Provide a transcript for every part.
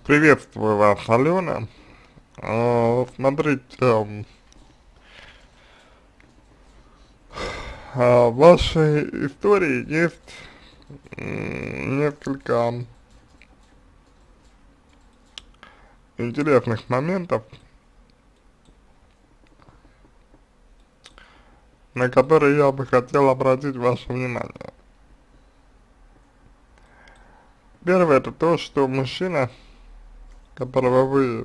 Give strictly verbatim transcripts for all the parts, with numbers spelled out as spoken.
Приветствую вас, Алена. А, смотрите, м, а, в вашей истории есть м, несколько интересных моментов, на которые я бы хотел обратить ваше внимание. Первое, это то, что мужчина, которого вы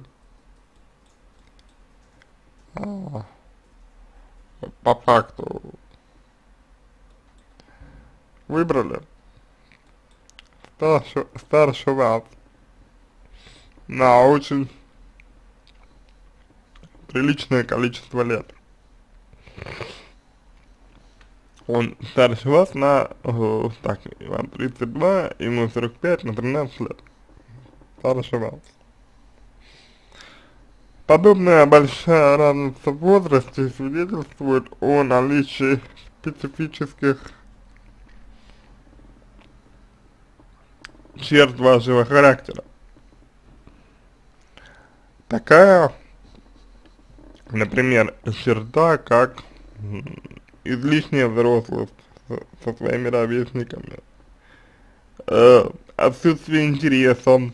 а, по факту выбрали, старше, старше вас на очень приличное количество лет. Он старше вас на, э, так, вам тридцать два, ему сорок пять, на тринадцать лет. Старше вас. Подобная большая разница в возрасте свидетельствует о наличии специфических черт вашего характера. Такая, например, черта, как м, излишняя взрослость со, со своими ровесниками, э, отсутствие интереса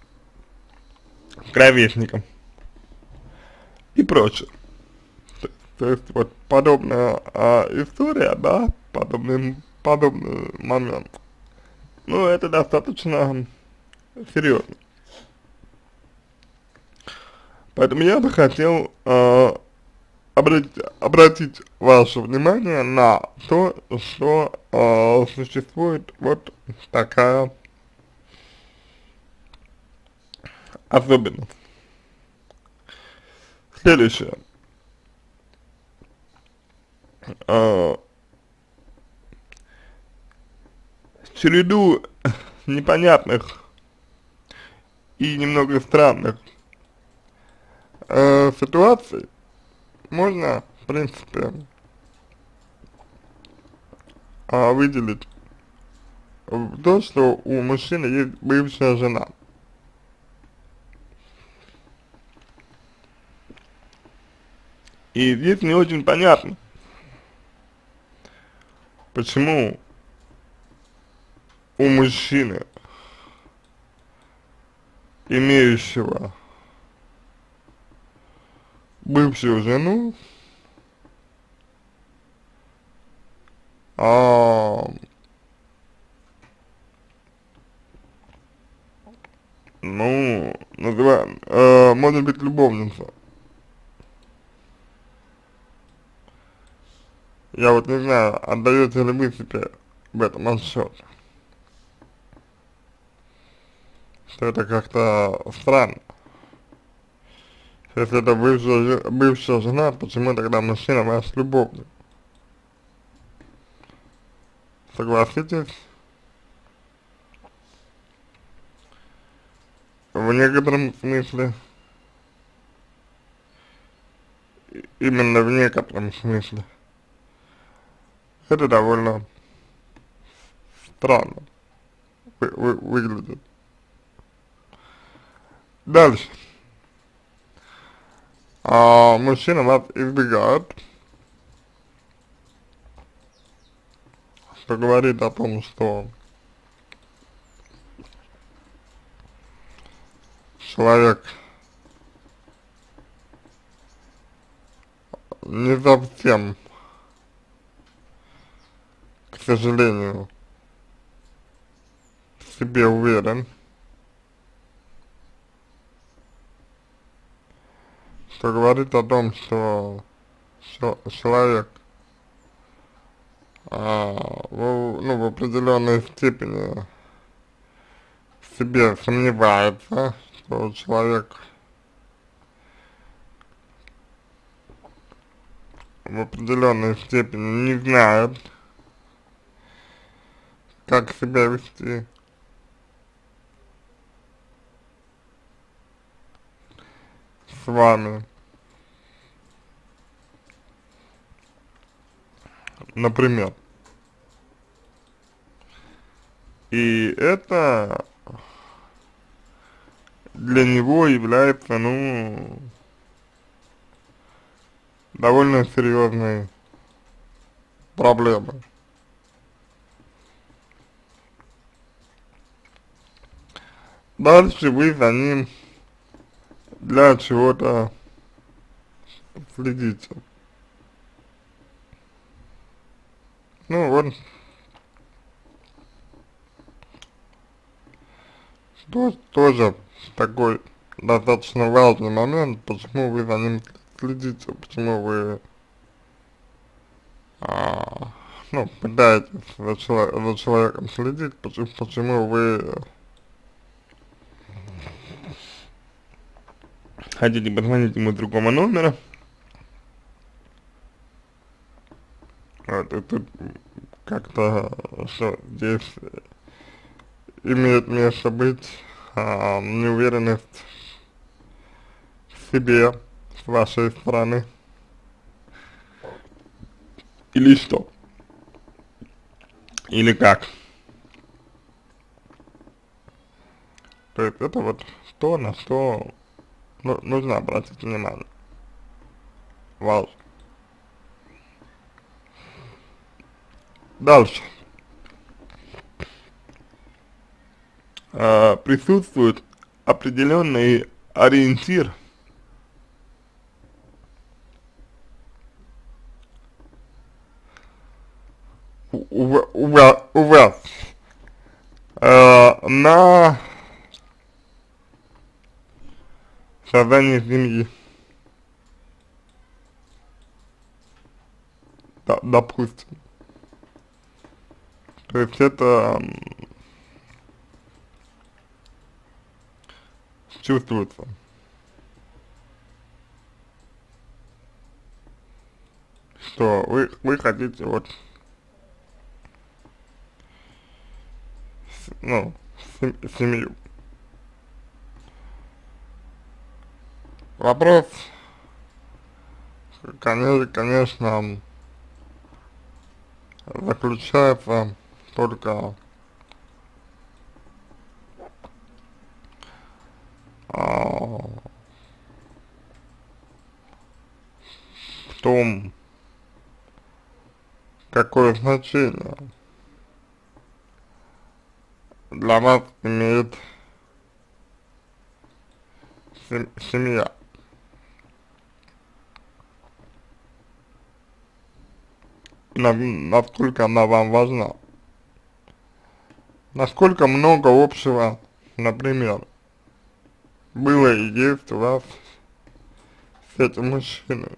к ровесникам и прочее. То, то есть вот подобная а, история, да, подобный, подобный момент, ну это достаточно серьезно. Поэтому я бы хотел э, обратить, обратить ваше внимание на то, что э, существует вот такая особенность. Следующее. Э, череду непонятных и немного странных э, ситуаций можно, в принципе, э, выделить в то, что у мужчины есть бывшая жена. И здесь не очень понятно, почему у мужчины, имеющего бывшую жену, а, ну, называем, э, может быть любовница. Я вот не знаю, отдаете ли вы себе в этом отсчет, что это как-то странно. Если это бывшая, же- бывшая жена, почему тогда мужчина ваш любовник? Согласитесь? В некотором смысле, и- именно в некотором смысле, это довольно странно вы, вы, выглядит. Дальше. А, мужчина вас избегает, что говорит о том, что человек не совсем, к сожалению, в себе уверен, что говорит о том, что чел- человек а, в, ну, в определенной степени в себе сомневается, что человек в определенной степени не знает, как себя вести с вами. Например. И это для него является, ну, довольно серьезной проблемой. Дальше вы за ним для чего-то следите. Ну вот, то, тоже такой достаточно важный момент, почему вы за ним следите, почему вы, а, ну, пытаетесь за, чело за человеком следить, почему, почему вы хотите позвонить ему с другого номера. Вот, и тут как-то, что здесь имеет место быть а, неуверенность в себе с вашей стороны. Или что? Или как? То есть это вот то, на что ну, нужно обратить внимание. Важно. Дальше. А, присутствует определенный ориентир у, у, у, ва- у вас э, на создание семьи. Да, допустим. То есть это м, чувствуется. Что вы, вы хотите вот, с- ну, сем- семью. Вопрос, конечно, конечно, заключается только а, в том, какое значение для вас имеет сем- семья. На- насколько она вам важна. Насколько много общего, например, было и есть у вас с этим мужчиной.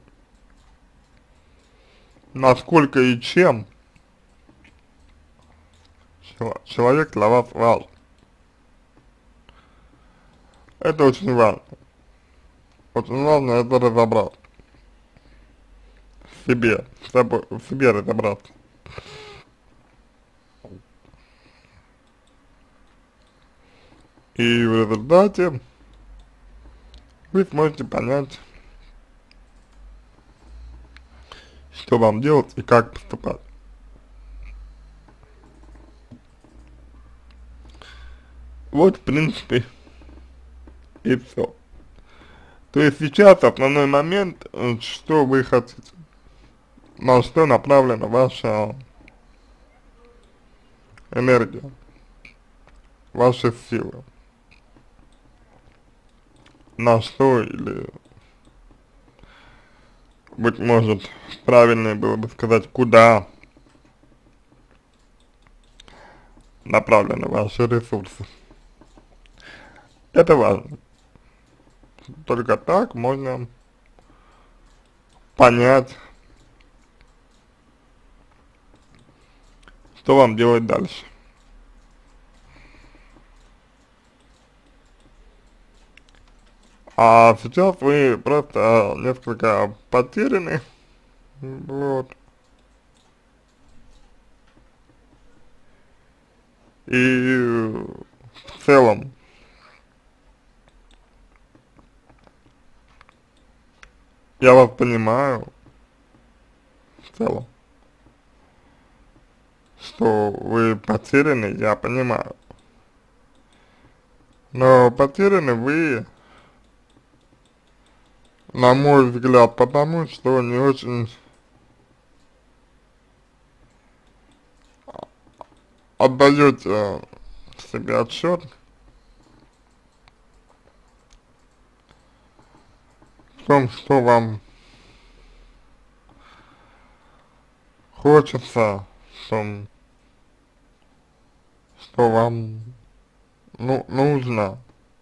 Насколько и чем чело- человек для вас важен. Это очень важно. Очень важно это разобрать в себе, в, собой, в себе разобраться. И в результате вы сможете понять, что вам делать и как поступать. Вот, в принципе, и все. То есть сейчас основной момент, э, что вы хотите, на что направлена ваша энергия, ваши силы, на что или, быть может, правильнее было бы сказать, куда направлены ваши ресурсы. Это важно. Только так можно понять, что вам делать дальше. А сейчас вы просто несколько потеряны, вот, и в целом я вас понимаю, в целом, что вы потеряны, я понимаю. Но потеряны вы, на мой взгляд, потому что не очень отдаете себе отчет в том, что вам хочется, в том, что вам ну, нужно,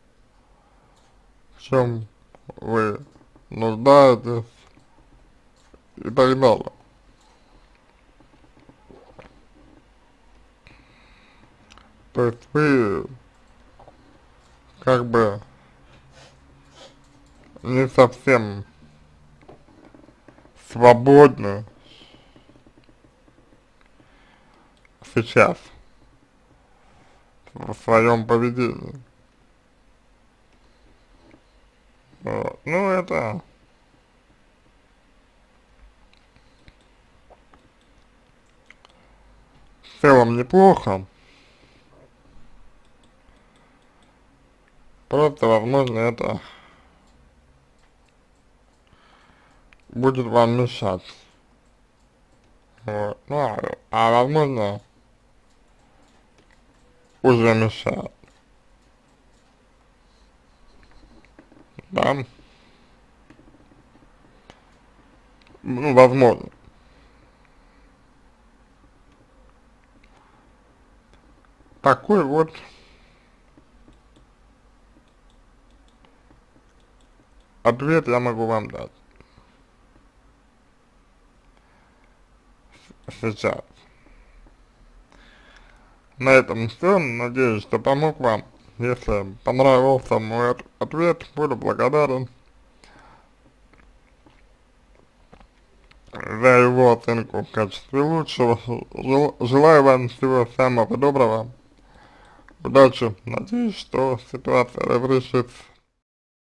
в чем вы нуждаетесь и так далее. То есть вы как бы не совсем свободны сейчас в своем поведении. Вот. Ну, это в целом неплохо, просто, возможно, это будет вам мешать. Вот. Ну, а, а возможно, уже мешает. Да? Ну, возможно. Такой вот ответ я могу вам дать сейчас. На этом все. Надеюсь, что помог вам. Если понравился мой от ответ, буду благодарен за его оценку в качестве лучшего. Жел желаю вам всего самого доброго. Удачи. Надеюсь, что ситуация разрешится.